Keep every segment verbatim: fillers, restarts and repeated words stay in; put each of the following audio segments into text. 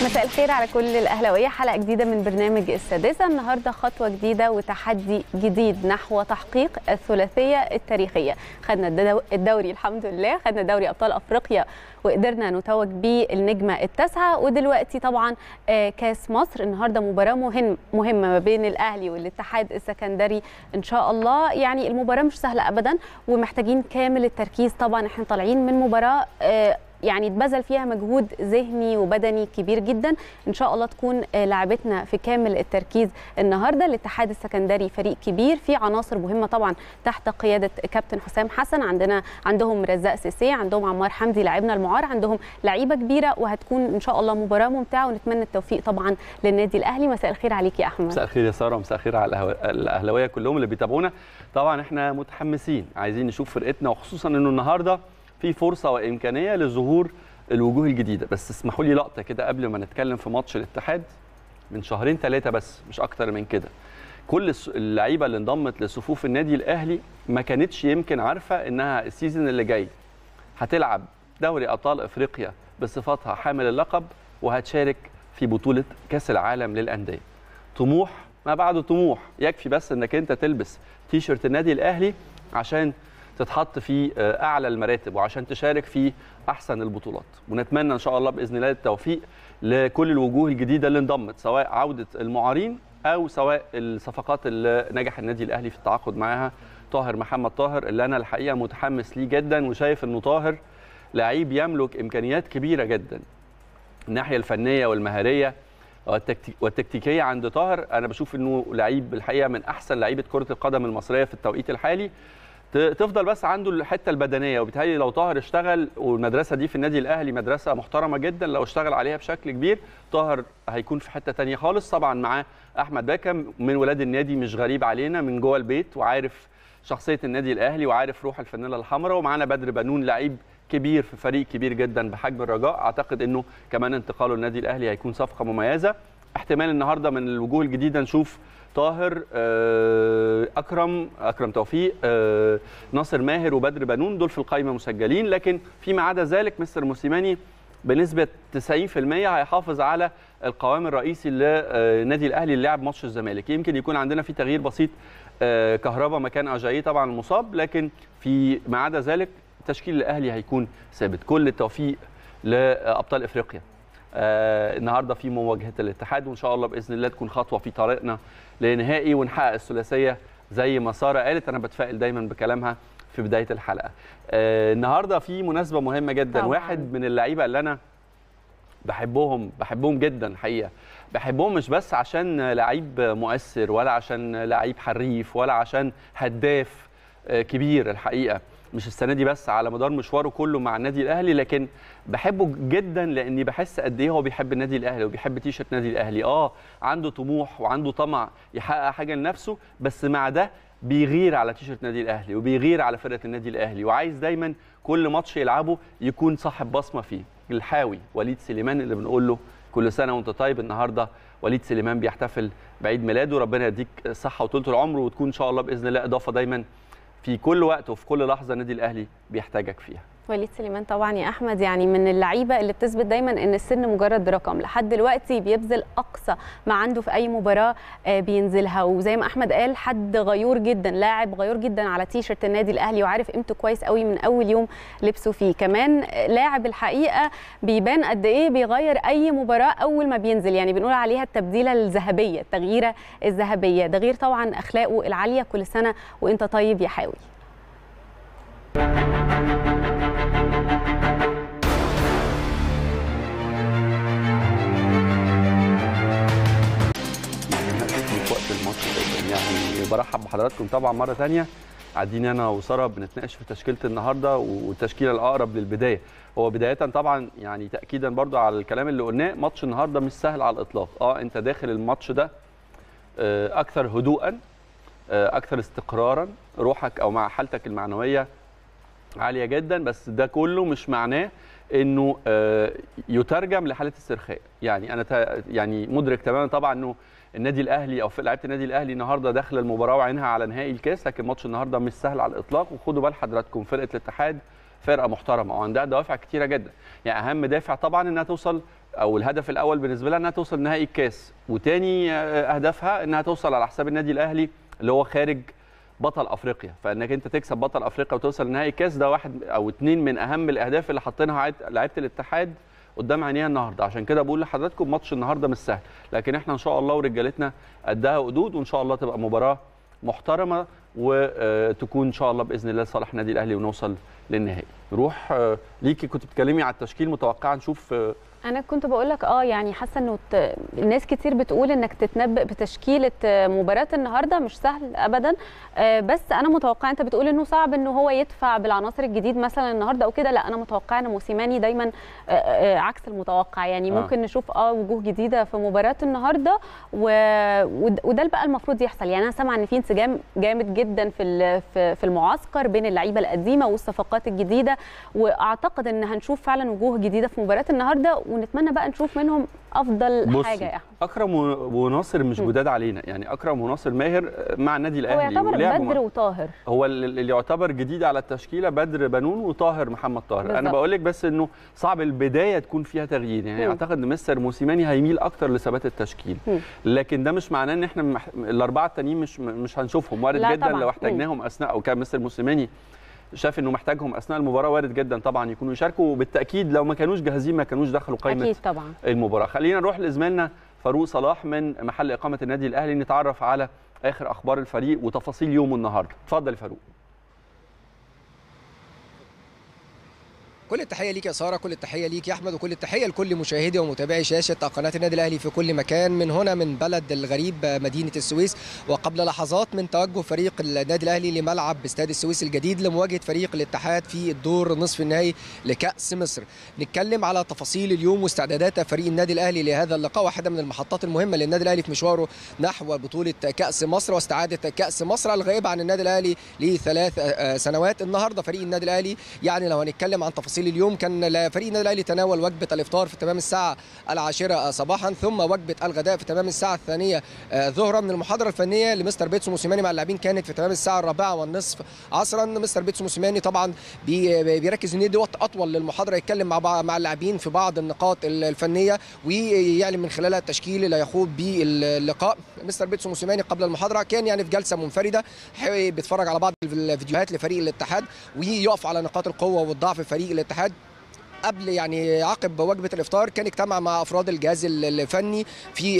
مساء الخير على كل الأهلاوية. حلقة جديدة من برنامج السادسة. النهاردة خطوة جديدة وتحدي جديد نحو تحقيق الثلاثية التاريخية. خدنا الدوري الحمد لله، خدنا دوري أبطال أفريقيا وقدرنا نتوج بالنجمة التاسعة، ودلوقتي طبعا كاس مصر. النهاردة مباراة مهم مهمة ما بين الأهلي والاتحاد السكندري إن شاء الله. يعني المباراة مش سهلة أبدا ومحتاجين كامل التركيز. طبعا احنا طالعين من مباراة يعني اتبذل فيها مجهود ذهني وبدني كبير جدا. ان شاء الله تكون لعبتنا في كامل التركيز النهارده. الاتحاد السكندري فريق كبير فيه عناصر مهمه طبعا تحت قياده كابتن حسام حسن. عندنا عندهم رزاق سيسي، عندهم عمار حمدي لاعبنا المعار، عندهم لعيبه كبيره، وهتكون ان شاء الله مباراه ممتعه، ونتمنى التوفيق طبعا للنادي الاهلي. مساء الخير عليك يا احمد. مساء الخير يا ساره، مساء الخير على الاهلاويه كلهم اللي بيتابعونا. طبعا احنا متحمسين، عايزين نشوف فرقتنا، وخصوصا انه النهارده في فرصه وامكانيه لظهور الوجوه الجديده. بس اسمحوا لي لقطه كده قبل ما نتكلم في ماتش الاتحاد. من شهرين ثلاثه بس، مش اكتر من كده، كل اللعيبه اللي انضمت لصفوف النادي الاهلي ما كانتش يمكن عارفه انها السيزون اللي جاي هتلعب دوري ابطال افريقيا بصفتها حامل اللقب، وهتشارك في بطوله كاس العالم للانديه. طموح ما بعده طموح، يكفي بس انك انت تلبس تيشيرت النادي الاهلي عشان تتحط في اعلى المراتب وعشان تشارك في احسن البطولات. ونتمنى ان شاء الله باذن الله التوفيق لكل الوجوه الجديده اللي انضمت، سواء عوده المعارين او سواء الصفقات اللي نجح النادي الاهلي في التعاقد معاها. طاهر محمد طاهر اللي انا الحقيقه متحمس ليه جدا، وشايف انه طاهر لعيب يملك امكانيات كبيره جدا. الناحيه الفنيه والمهاريه والتكتيكيه عند طاهر، انا بشوف انه لعيب الحقيقه من احسن لعيبه كره القدم المصريه في التوقيت الحالي. تفضل بس عنده الحته البدنيه، وبالتالي لو طاهر اشتغل، والمدرسه دي في النادي الاهلي مدرسه محترمه جدا، لو اشتغل عليها بشكل كبير طاهر هيكون في حته ثانيه خالص. طبعا معاه احمد باكم من ولاد النادي، مش غريب علينا، من جوه البيت، وعارف شخصيه النادي الاهلي وعارف روح الفانيلا الحمراء. ومعانا بدر بنون لعيب كبير في فريق كبير جدا بحجم الرجاء. اعتقد انه كمان انتقاله للنادي الاهلي هيكون صفقه مميزه. احتمال النهارده من الوجوه الجديده نشوف طاهر، اكرم اكرم توفيق، ناصر ماهر وبدر بنون، دول في القائمه مسجلين. لكن فيما عدا ذلك مستر موسيماني بنسبه تسعين في المية هيحافظ على القوام الرئيسي للنادي الاهلي اللي لعب ماتش الزمالك. يمكن يكون عندنا في تغيير بسيط، كهربا مكان اجاييه طبعا المصاب، لكن في ما عدا ذلك تشكيل الاهلي هيكون ثابت. كل التوفيق لابطال افريقيا. آه النهارده في مواجهه الاتحاد، وان شاء الله باذن الله تكون خطوه في طريقنا لنهائي ونحقق الثلاثيه زي ما ساره قالت. انا بتفائل دايما بكلامها في بدايه الحلقه. آه النهارده في مناسبه مهمه جدا. طبعا. واحد من اللعيبه اللي انا بحبهم بحبهم جدا الحقيقه، بحبهم مش بس عشان لعيب مؤثر، ولا عشان لعيب حريف، ولا عشان هداف آه كبير الحقيقه، مش السنه دي بس، على مدار مشواره كله مع النادي الاهلي. لكن بحبه جدا لاني بحس قد ايه هو بيحب النادي الاهلي وبيحب تيشيرت النادي الاهلي. اه عنده طموح وعنده طمع يحقق حاجه لنفسه، بس مع ده بيغير على تيشيرت النادي الاهلي وبيغير على فرقه النادي الاهلي، وعايز دايما كل ماتش يلعبه يكون صاحب بصمه فيه. الحاوي وليد سليمان اللي بنقول له كل سنه وانت طيب. النهارده وليد سليمان بيحتفل بعيد ميلاده، ربنا يديك الصحه وطولة العمر، وتكون ان شاء الله باذن الله اضافه دايما في كل وقت وفي كل لحظه النادي الاهلي بيحتاجك فيها. وليد سليمان طبعا يا احمد يعني من اللعيبه اللي بتثبت دايما ان السن مجرد رقم. لحد دلوقتي بيبذل اقصى ما عنده في اي مباراه بينزلها، وزي ما احمد قال حد غيور جدا، لاعب غيور جدا على تيشرت النادي الاهلي، وعارف قيمته كويس قوي من اول يوم لبسه فيه. كمان لاعب الحقيقه بيبان قد ايه بيغير اي مباراه اول ما بينزل، يعني بنقول عليها التبديله الذهبيه، التغييره الذهبيه. ده غير طبعا اخلاقه العاليه. كل سنه وانت طيب يا حاوي. يعني برحب بحضراتكم طبعا مره ثانيه. قاعدين انا وساره بنتناقش في تشكيله النهارده والتشكيله الاقرب للبدايه. هو بدايه طبعا يعني تاكيدا برضو على الكلام اللي قلناه، ماتش النهارده مش سهل على الاطلاق. اه انت داخل الماتش ده اكثر هدوءا، اكثر استقرارا، روحك او مع حالتك المعنويه عاليه جدا، بس ده كله مش معناه انه يترجم لحاله استرخاء. يعني انا يعني مدرك تماما طبعا انه النادي الاهلي او لعيبه النادي الاهلي النهارده داخله المباراه وعينها على نهائي الكاس، لكن ماتش النهارده مش سهل على الاطلاق. وخدوا بال حضراتكم فرقه الاتحاد فرقه محترمه وعندها دوافع كتيره جدا. يعني اهم دافع طبعا انها توصل او الهدف الاول بالنسبه لها انها توصل نهائي الكاس، وتاني اهدافها انها توصل على حساب النادي الاهلي اللي هو خارج بطل افريقيا. فانك انت تكسب بطل افريقيا وتوصل نهائي الكاس ده واحد او اتنين من اهم الاهداف اللي حاطينها لعيبه الاتحاد قدام عينيها النهارده. عشان كده بقول لحضراتكم ماتش النهارده مش سهل، لكن احنا ان شاء الله ورجالتنا قدها قدود، وان شاء الله تبقى مباراه محترمه وتكون ان شاء الله باذن الله صالح النادي الاهلي ونوصل للنهائي. نروح ليكي، كنت بتتكلمي على التشكيل، متوقعه نشوف. انا كنت بقول لك اه يعني حاسه انه ت... الناس كتير بتقول انك تتنبأ بتشكيله مباراه النهارده مش سهل ابدا، آه بس انا متوقعه، انت بتقول انه صعب انه هو يدفع بالعناصر الجديد مثلا النهارده او كده، لا انا متوقعه ان موسيماني دايما آه آه عكس المتوقع، يعني آه. ممكن نشوف اه وجوه جديده في مباراه النهارده و... وده بقى المفروض يحصل. يعني انا سامعه ان في انسجام جامد جدا في في المعسكر بين اللعيبه القديمه والصفقات الجديده، واعتقد ان هنشوف فعلا وجوه جديده في مباراه النهارده، ونتمنى بقى نشوف منهم افضل حاجه. يا احمد اكرم وناصر مش جداد علينا، يعني اكرم وناصر ماهر مع النادي الاهلي، هو يعتبر بدر وطاهر، هو اللي يعتبر جديد على التشكيله بدر بنون وطاهر محمد طاهر بالزبط. انا بقول لك بس انه صعب البدايه تكون فيها تغيير، يعني م. اعتقد ان مستر موسيماني هيميل اكتر لثبات التشكيل، م. لكن ده مش معناه ان احنا مح... الاربعه التانيين مش مش هنشوفهم، وارد جدا طبعًا. لو احتاجناهم اثناء او كان مستر موسيماني شاف انه محتاجهم اثناء المباراه وارد جدا طبعا يكونوا يشاركوا، وبالتاكيد لو ما كانوش جاهزين ما كانوش دخلوا قائمه اكيد طبعا المباراه. خلينا نروح لزميلنا فاروق صلاح من محل اقامه النادي الاهلي نتعرف على اخر اخبار الفريق وتفاصيل يومه النهارده. اتفضل يا فاروق. كل التحيه ليك يا ساره، كل التحيه ليك يا احمد، وكل التحيه لكل مشاهدي ومتابعي شاشه قناه النادي الاهلي في كل مكان، من هنا من بلد الغريب مدينه السويس. وقبل لحظات من توجه فريق النادي الاهلي لملعب استاد السويس الجديد لمواجهه فريق الاتحاد في الدور نصف النهائي لكاس مصر. نتكلم على تفاصيل اليوم واستعدادات فريق النادي الاهلي لهذا اللقاء، واحده من المحطات المهمه للنادي الاهلي في مشواره نحو بطوله كاس مصر واستعاده كاس مصر الغائبه عن النادي الاهلي لثلاث سنوات. النهارده فريق النادي الاهلي، يعني لو هنتكلم عن تفاصيل اليوم، كان فريق النادي الاهلي تناول وجبه الافطار في تمام الساعه العاشره صباحا، ثم وجبه الغداء في تمام الساعه الثانيه ظهرا. من المحاضره الفنيه لمستر بيتسو موسيماني مع اللاعبين كانت في تمام الساعه الرابعه والنصف عصرا. مستر بيتسو موسيماني طبعا بيركز ان يدي وقت اطول للمحاضره، يتكلم مع مع اللاعبين في بعض النقاط الفنيه ويعلن من خلالها التشكيل اللي هيخوض به اللقاء. مستر بيتسو موسيماني قبل المحاضره كان يعني في جلسه منفرده بيتفرج على بعض الفيديوهات لفريق الاتحاد ويقف على نقاط القوه والضعف في فريق الاتحاد. قبل يعني عقب وجبه الافطار كان اجتمع مع افراد الجهاز الفني في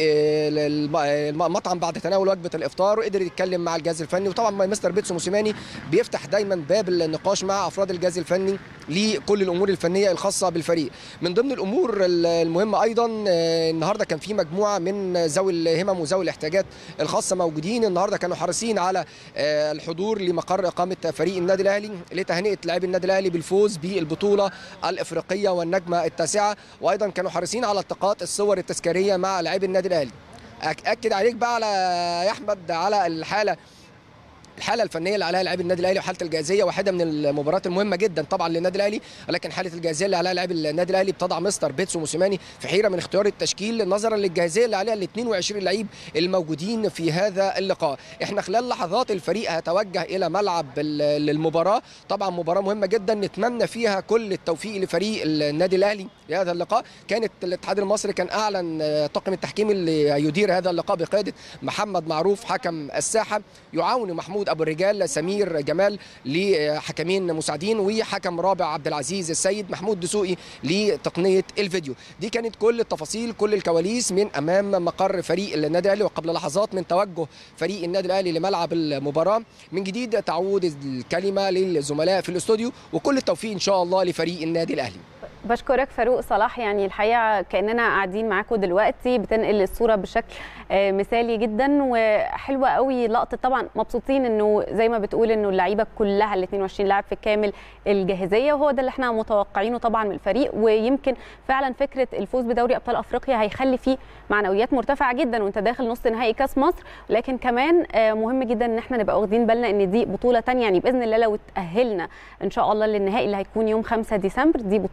المطعم بعد تناول وجبه الافطار، وقدر يتكلم مع الجهاز الفني. وطبعا مستر بيتسو موسيماني بيفتح دايما باب النقاش مع افراد الجهاز الفني لكل الامور الفنيه الخاصه بالفريق. من ضمن الامور المهمه ايضا النهارده كان في مجموعه من ذوي الهمم وذوي الاحتياجات الخاصه موجودين النهارده، كانوا حريصين على الحضور لمقر اقامه فريق النادي الاهلي لتهنئه لاعبي النادي الاهلي بالفوز بالبطوله الافريقيه والنجمه التاسعه، وايضا كانوا حريصين على التقاط الصور التذكاريه مع لاعبي النادي الاهلي. اكد عليك بقى على يا احمد على الحاله الحاله الفنيه اللي عليها لاعبي النادي الاهلي وحاله الجاهزيه، واحده من المباريات المهمه جدا طبعا للنادي الاهلي، ولكن حاله الجاهزيه اللي عليها لاعبي النادي الاهلي بتضع مستر بيتسو موسيماني في حيره من اختيار التشكيل نظرا للجاهزيه اللي عليها ال اثنين وعشرين لعيب الموجودين في هذا اللقاء. احنا خلال لحظات الفريق هيتوجه الى ملعب المباراه، طبعا مباراه مهمه جدا نتمنى فيها كل التوفيق لفريق النادي الاهلي لهذا اللقاء. كانت الاتحاد المصري كان اعلن طاقم التحكيم اللي يدير هذا اللقاء بقياده محمد معروف حكم الساحه، يعاون محمود ابو الرجال سمير جمال لحكمين مساعدين، وحكم رابع عبد العزيز السيد، محمود دسوقي لتقنيه الفيديو. دي كانت كل التفاصيل كل الكواليس من امام مقر فريق النادي الاهلي. وقبل لحظات من توجه فريق النادي الاهلي لملعب المباراه من جديد تعود الكلمه للزملاء في الاستوديو، وكل التوفيق ان شاء الله لفريق النادي الاهلي. بشكرك فاروق صلاح، يعني الحقيقه كاننا قاعدين معاكم دلوقتي، بتنقل الصوره بشكل مثالي جدا وحلوه قوي لقطه. طبعا مبسوطين انه زي ما بتقول انه اللعيبه كلها ال اثنين وعشرين لاعب في كامل الجاهزيه، وهو ده اللي احنا متوقعينه طبعا من الفريق. ويمكن فعلا فكره الفوز بدوري ابطال افريقيا هيخلي فيه معنويات مرتفعه جدا وانت داخل نص نهائي كاس مصر، لكن كمان مهم جدا ان احنا نبقى واخدين بالنا ان دي بطوله ثانيه، يعني باذن الله لو اتاهلنا ان شاء الله للنهائي اللي هيكون يوم خمسة ديسمبر دي بطوله ثانيه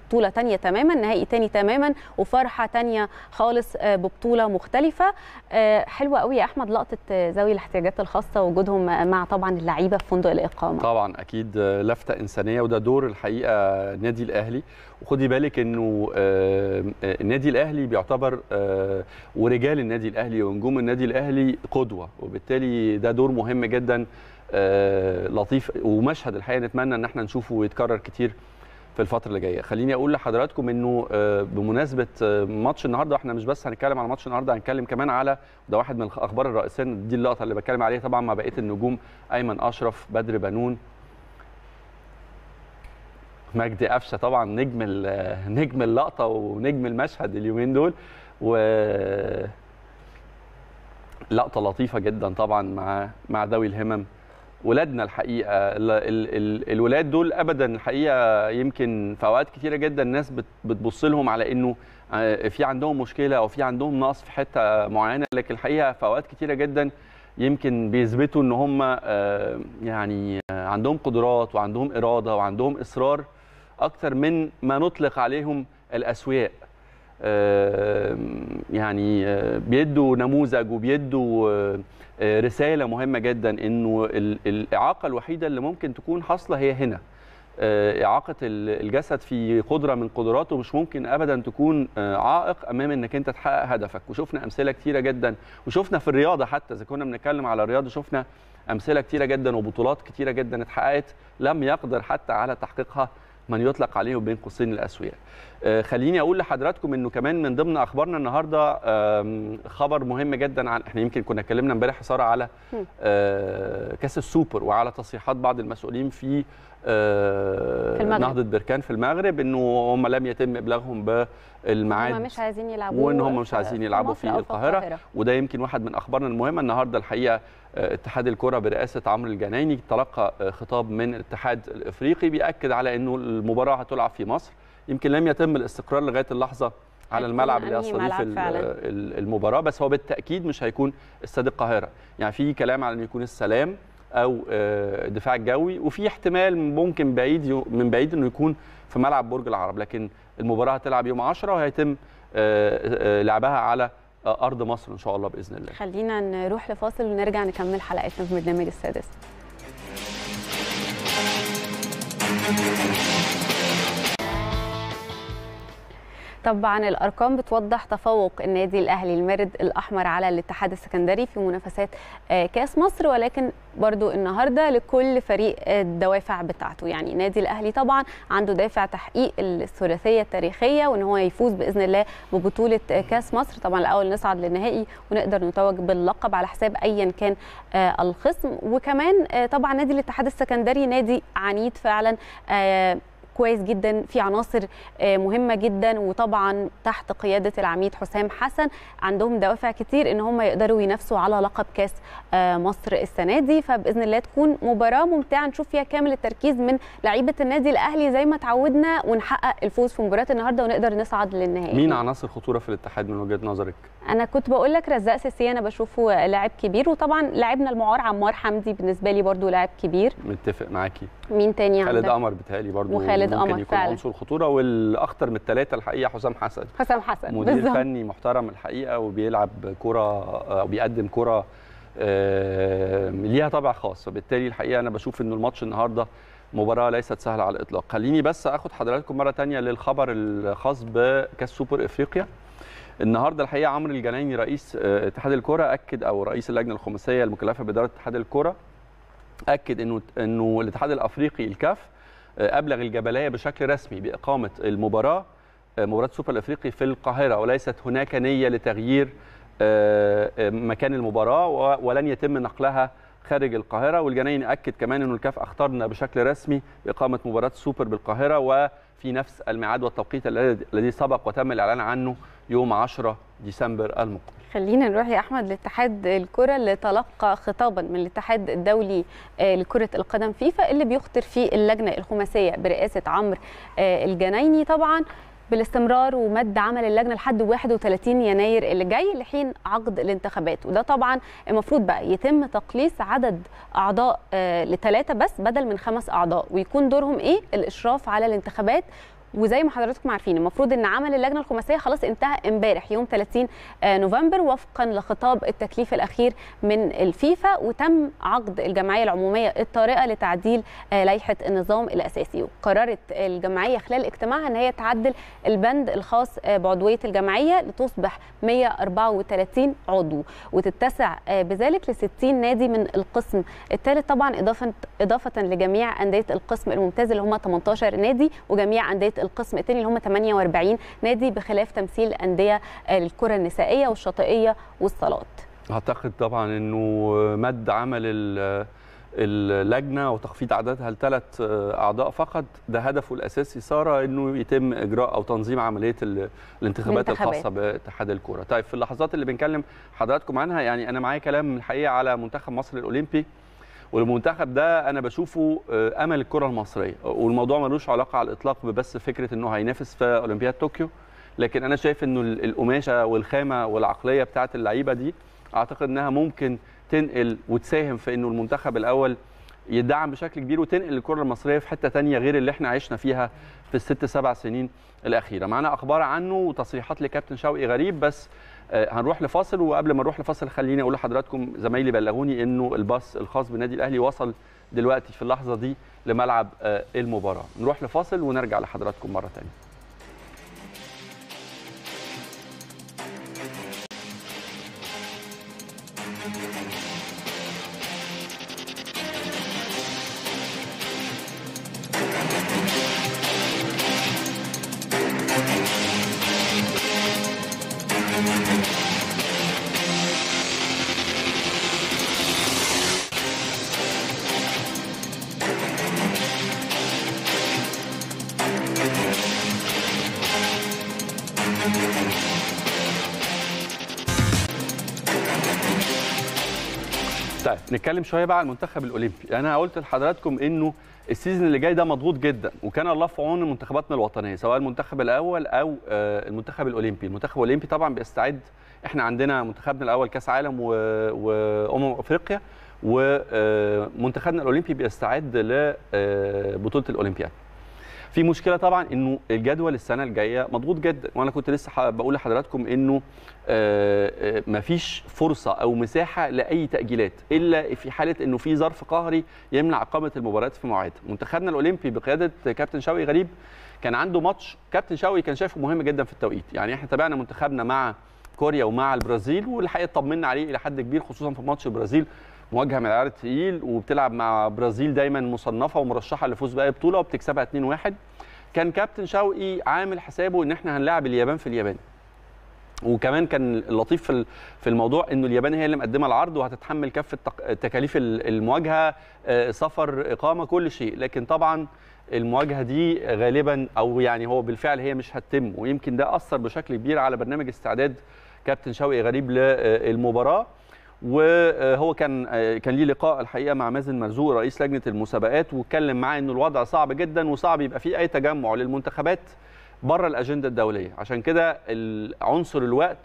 تانية تماما، نهائي تاني تماما، وفرحه تانية خالص ببطوله مختلفه. حلوه قوي يا احمد لقطه ذوي الاحتياجات الخاصه وجودهم مع طبعا اللعيبه في فندق الاقامه. طبعا اكيد لفته انسانيه، وده دور الحقيقه النادي الاهلي. وخدي بالك انه النادي الاهلي بيعتبر ورجال النادي الاهلي ونجوم النادي الاهلي قدوه، وبالتالي ده دور مهم جدا لطيف ومشهد الحقيقه نتمنى ان احنا نشوفه ويتكرر كتير في الفتره اللي جايه. خليني اقول لحضراتكم انه بمناسبه ماتش النهارده، احنا مش بس هنتكلم على ماتش النهارده، هنتكلم كمان على، ده واحد من الاخبار الرئيسيه، دي اللقطه اللي بتكلم عليها طبعا مع بقيه النجوم، ايمن اشرف، بدر بنون، مجدي قفشه، طبعا نجم نجم اللقطه ونجم المشهد اليومين دول. و لقطه لطيفه جدا طبعا مع مع ذوي الهمم ولادنا الحقيقه. ال ال ال الولاد دول ابدا الحقيقه يمكن في اوقات كتيره جدا الناس بتبص لهم على انه في عندهم مشكله او في عندهم نقص في حته معينه، لكن الحقيقه في اوقات كتيره جدا يمكن بيثبتوا ان هم يعني عندهم قدرات وعندهم اراده وعندهم اصرار اكتر من ما نطلق عليهم الاسوياء. يعني بيدوا نموذج وبيدوا رساله مهمه جدا انه الاعاقه الوحيده اللي ممكن تكون حاصله هي هنا. اعاقه الجسد في قدره من قدراته مش ممكن ابدا تكون عائق امام انك انت تحقق هدفك. وشفنا امثله كتيره جدا، وشفنا في الرياضه حتى اذا كنا بنتكلم على الرياضه شفنا امثله كتيره جدا وبطولات كتيره جدا اتحققت لم يقدر حتى على تحقيقها من يطلق عليه بين قوسين الاسوياء. خليني اقول لحضراتكم انه كمان من ضمن اخبارنا النهارده خبر مهم جدا، عن احنا يمكن كنا اتكلمنا امبارح ساره على كاس السوبر وعلى تصريحات بعض المسؤولين في, في نهضه بركان في المغرب انه هم لم يتم ابلاغهم بالميعاد، هم مش عايزين يلعبوا، وان هم مش عايزين يلعبوا في القاهره. القاهرة. وده يمكن واحد من اخبارنا المهمه النهارده الحقيقه. اتحاد الكره برئاسه عمرو الجنايني تلقى خطاب من الاتحاد الافريقي بيأكد على انه المباراه هتلعب في مصر. يمكن لم يتم الاستقرار لغايه اللحظه على الملعب اللي هيستضيف المباراه، بس هو بالتاكيد مش هيكون استاد القاهره. يعني في كلام على انه يكون السلام او الدفاع الجوي، وفي احتمال ممكن بعيد من بعيد انه يكون في ملعب برج العرب، لكن المباراه هتلعب يوم عشرة وهيتم لعبها على ارض مصر ان شاء الله باذن الله. خلينا نروح لفاصل ونرجع نكمل حلقتنا في برنامج السادس. طبعا الارقام بتوضح تفوق النادي الاهلي المارد الاحمر على الاتحاد السكندري في منافسات كاس مصر، ولكن برضو النهارده لكل فريق الدوافع بتاعته. يعني النادي الاهلي طبعا عنده دافع تحقيق الثلاثيه التاريخيه وان هو يفوز باذن الله ببطوله كاس مصر، طبعا الاول نصعد للنهائي ونقدر نتوج باللقب على حساب ايا كان الخصم. وكمان طبعا نادي الاتحاد السكندري نادي عنيد فعلا، كويس جدا، في عناصر مهمه جدا، وطبعا تحت قياده العميد حسام حسن عندهم دوافع كتير ان هم يقدروا ينافسوا على لقب كاس مصر السنه دي. فباذن الله تكون مباراه ممتعه نشوف فيها كامل التركيز من لعيبه النادي الاهلي زي ما تعودنا، ونحقق الفوز في مباراه النهارده ونقدر نصعد للنهائي. مين عناصر خطوره في الاتحاد من وجهه نظرك؟ انا كنت بقول لك رزاق سيسي، انا بشوفه لاعب كبير، وطبعا لاعبنا المعار عمار حمدي بالنسبه لي برده لاعب كبير. متفق معاكي. مين تاني عندك؟ خالد قمر بيتهيألي برده وخالد قمر ممكن يكون عنصر خطوره، والاخطر من الثلاثه الحقيقه حسام حسن. حسام حسن مدير بالزبط. فني محترم الحقيقه، وبيلعب كره او بيقدم كره ليها طابع خاص، وبالتالي الحقيقه انا بشوف انه الماتش النهارده مباراه ليست سهله على الاطلاق. خليني بس اخد حضراتكم مره ثانيه للخبر الخاص بكاس سوبر افريقيا. النهارده الحقيقه عمرو الجنايني رئيس اتحاد الكره اكد، او رئيس اللجنه الخماسيه المكلفه باداره اتحاد الكره اكد انه انه الاتحاد الافريقي الكاف ابلغ الجبليه بشكل رسمي باقامه المباراه مباراه السوبر الافريقي في القاهره، وليست هناك نيه لتغيير مكان المباراه ولن يتم نقلها خارج القاهره. والجنايني اكد كمان انه الكاف اختارنا بشكل رسمي باقامه مباراه السوبر بالقاهره وفي نفس الميعاد والتوقيت الذي سبق وتم الاعلان عنه يوم عشرة ديسمبر المقبل. خلينا نروح يا احمد لاتحاد الكره اللي تلقى خطابا من الاتحاد الدولي لكره القدم فيفا اللي بيخطر فيه اللجنه الخماسيه برئاسه عمرو الجنايني طبعا بالاستمرار ومد عمل اللجنه لحد واحد وثلاثين يناير اللي جاي لحين عقد الانتخابات. وده طبعا المفروض بقى يتم تقليص عدد اعضاء لثلاثه بس بدل من خمس اعضاء، ويكون دورهم ايه؟ الاشراف على الانتخابات وزي ما حضراتكم عارفين المفروض ان عمل اللجنه الخماسيه خلاص انتهى امبارح يوم ثلاثين نوفمبر وفقا لخطاب التكليف الاخير من الفيفا، وتم عقد الجمعيه العموميه الطارئه لتعديل لائحه النظام الاساسي. وقررت الجمعيه خلال اجتماعها ان هي تعدل البند الخاص بعضويه الجمعيه لتصبح مئة وأربعة وثلاثين عضو وتتسع بذلك ل ستين نادي من القسم الثالث، طبعا اضافه اضافه لجميع انديه القسم الممتاز اللي هم ثمانية عشر نادي وجميع انديه القسم الثاني اللي هم ثمانية وأربعين نادي، بخلاف تمثيل انديه الكره النسائيه والشاطئيه والصالات. اعتقد طبعا انه مد عمل اللجنه وتخفيض عددها لثلاث اعضاء فقط ده هدفه الاساسي ساره انه يتم اجراء او تنظيم عمليه الانتخابات الخاصه باتحاد الكوره. طيب في اللحظات اللي بنكلم حضراتكم عنها يعني انا معايا كلام الحقيقه على منتخب مصر الاولمبي، والمنتخب ده انا بشوفه امل الكره المصريه، والموضوع ملوش علاقه على الاطلاق ببس فكره انه هينافس في اولمبياد طوكيو، لكن انا شايف انه القماشه والخامه والعقليه بتاعه اللعيبه دي اعتقد انها ممكن تنقل وتساهم في انه المنتخب الاول يدعم بشكل كبير وتنقل الكره المصريه في حته ثانيه غير اللي احنا عشنا فيها في الست سبع سنين الاخيره. معانا اخبار عنه وتصريحات لكابتن شوقي غريب، بس هنروح لفاصل، وقبل ما نروح لفاصل خليني اقول لحضراتكم زمايلي بلغوني انه الباص الخاص بالنادي الاهلي وصل دلوقتي في اللحظه دي لملعب المباراه. نروح لفاصل ونرجع لحضراتكم مره ثانيه. طيب نتكلم شويه بقى على المنتخب الاولمبي. انا قلت لحضراتكم انه السيزون اللي جاي ده مضغوط جدا، وكان الله في عون منتخباتنا الوطنيه سواء المنتخب الاول او المنتخب الاولمبي. المنتخب الاولمبي طبعا بيستعد، احنا عندنا منتخبنا الاول كاس عالم وامم افريقيا، ومنتخبنا الاولمبي بيستعد لبطوله الاولمبياد. في مشكله طبعا انه الجدول السنه الجايه مضغوط جدا، وانا كنت لسه بقول لحضراتكم انه مفيش فرصه او مساحه لاي تاجيلات الا في حاله انه في ظرف قهري يمنع اقامه المباريات في مواعيدها. منتخبنا الاولمبي بقياده كابتن شوقي غريب كان عنده ماتش كابتن شوقي كان شايفه مهم جدا في التوقيت، يعني احنا تابعنا منتخبنا مع كوريا ومع البرازيل، والحقيقه طمنا عليه الى حد كبير خصوصا في ماتش البرازيل، مواجهه من العيار الثقيل وبتلعب مع برازيل دايما مصنفه ومرشحه للفوز باي بطوله وبتكسبها اتنين واحد. كان كابتن شوقي عامل حسابه ان احنا هنلاعب اليابان في اليابان، وكمان كان اللطيف في في الموضوع انه اليابان هي اللي مقدمه العرض وهتتحمل كافه تكاليف المواجهه، سفر، اقامه، كل شيء، لكن طبعا المواجهه دي غالبا او يعني هو بالفعل هي مش هتتم، ويمكن ده اثر بشكل كبير على برنامج استعداد كابتن شوقي غريب للمباراه. وهو كان كان ليه لقاء الحقيقه مع مازن مرزوق رئيس لجنه المسابقات، واتكلم معاه انه الوضع صعب جدا وصعب يبقى فيه اي تجمع للمنتخبات بره الاجنده الدوليه، عشان كده عنصر الوقت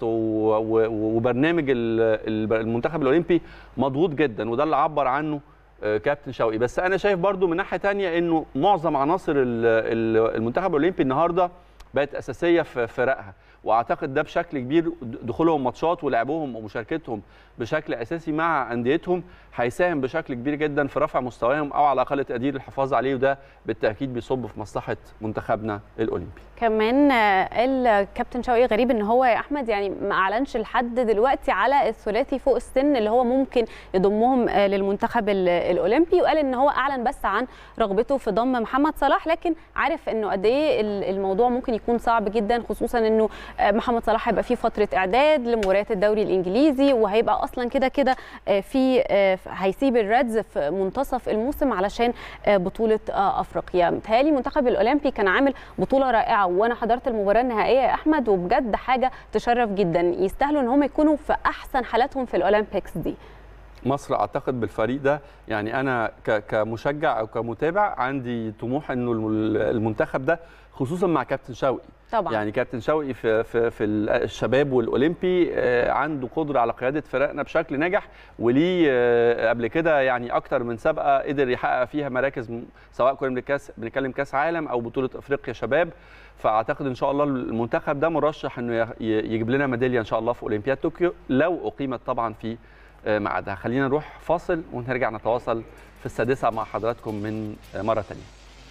وبرنامج المنتخب الاولمبي مضغوط جدا، وده اللي عبر عنه كابتن شوقي. بس انا شايف برضو من ناحيه ثانيه انه معظم عناصر المنتخب الاولمبي النهارده بقت اساسيه في فرقها، واعتقد ده بشكل كبير دخولهم ماتشات ولعبهم ومشاركتهم بشكل اساسي مع انديتهم هيساهم بشكل كبير جدا في رفع مستواهم او على الاقل تقدير الحفاظ عليه، وده بالتاكيد بيصب في مصلحه منتخبنا الاولمبي. كمان قال كابتن شوقي غريب ان هو يا احمد يعني ما اعلنش لحد دلوقتي على الثلاثي فوق السن اللي هو ممكن يضمهم للمنتخب الاولمبي، وقال ان هو اعلن بس عن رغبته في ضم محمد صلاح، لكن عارف انه قد ايه الموضوع ممكن يكون صعب جدا، خصوصا انه محمد صلاح هيبقى في فتره اعداد لمباريات الدوري الانجليزي، وهيبقى اصلا كده كده في هيسيب الريدز في منتصف الموسم علشان بطوله افريقيا. متهيألي المنتخب الاولمبي كان عامل بطوله رائعه، وانا حضرت المباراه النهائيه يا احمد، وبجد حاجه تشرف جدا، يستاهلوا ان هم يكونوا في احسن حالاتهم في الاولمبيكس دي. مصر اعتقد بالفريق ده، يعني انا كمشجع او كمتابع عندي طموح انه المنتخب ده خصوصا مع كابتن شوقي طبعا. يعني كابتن شوقي في في في الشباب والاولمبي عنده قدره على قياده فرقنا بشكل ناجح، وليه قبل كده يعني اكتر من سابقه قدر يحقق فيها مراكز، سواء كنا بنتكلم كاس عالم او بطوله افريقيا شباب. فاعتقد ان شاء الله المنتخب ده مرشح انه يجيب لنا ميداليه ان شاء الله في اولمبياد طوكيو لو اقيمت طبعا في ميعادها. خلينا نروح فاصل ونرجع نتواصل في السادسه مع حضراتكم من مره ثانيه.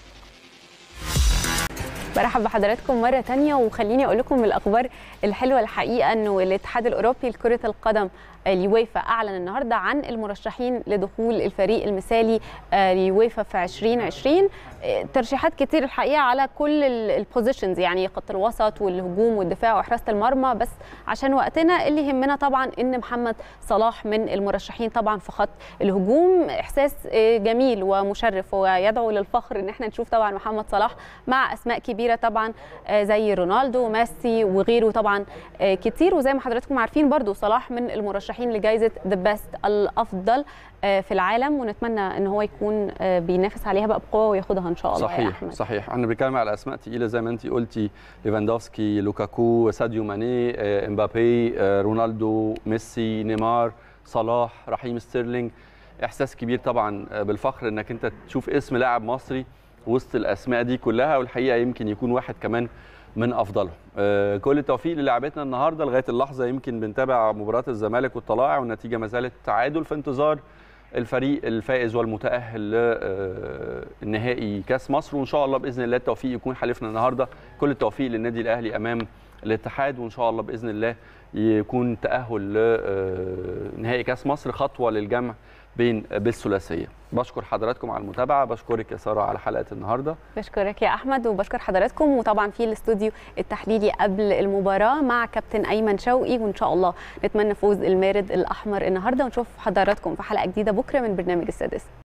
برحب بحضراتكم مرة تانية، وخليني أقول لكم الأخبار الحلوة الحقيقة أنه الاتحاد الأوروبي لكرة القدم اليويفا أعلن النهاردة عن المرشحين لدخول الفريق المثالي ليويفا في ألفين وعشرين. ترشيحات كتير الحقيقة على كل البوزيشنز، يعني خط الوسط والهجوم والدفاع وحراسة المرمى، بس عشان وقتنا اللي يهمنا طبعا أن محمد صلاح من المرشحين طبعا في خط الهجوم. إحساس جميل ومشرف ويدعو للفخر أن احنا نشوف طبعا محمد صلاح مع أسماء كبيرة طبعا زي رونالدو وميسي وغيره طبعا كتير. وزي ما حضراتكم عارفين برضو صلاح من المرشحين لجائزة ذا بيست الأفضل في العالم، ونتمنى ان هو يكون بينافس عليها بقى بقوه وياخدها ان شاء الله. صحيح يا أحمد. صحيح، احنا بنتكلم على اسماء ثقيله زي ما انت قلتي، ليفاندوفسكي، لوكاكو، ساديو ماني، امبابي، رونالدو، ميسي، نيمار، صلاح، رحيم ستيرلينج. احساس كبير طبعا بالفخر انك انت تشوف اسم لاعب مصري وسط الاسماء دي كلها، والحقيقه يمكن يكون واحد كمان من افضلهم. كل التوفيق للاعبتنا النهارده. لغايه اللحظه يمكن بنتابع مباراه الزمالك والطلائع والنتيجه ما زالت تعادل، في انتظار الفريق الفائز والمتاهل للنهائي كاس مصر، وان شاء الله باذن الله التوفيق يكون حليفنا النهارده. كل التوفيق للنادي الاهلي امام الاتحاد، وان شاء الله باذن الله يكون تاهل لنهائي كاس مصر، خطوه للجمع بين بالثلاثيه. بشكر حضراتكم على المتابعه، بشكرك يا ساره على حلقه النهارده. بشكرك يا احمد، وبشكر حضراتكم. وطبعا في الاستوديو التحليلي قبل المباراه مع كابتن ايمن شوقي، وان شاء الله نتمنى فوز المارد الاحمر النهارده، ونشوف حضراتكم في حلقه جديده بكره من برنامج السادسه.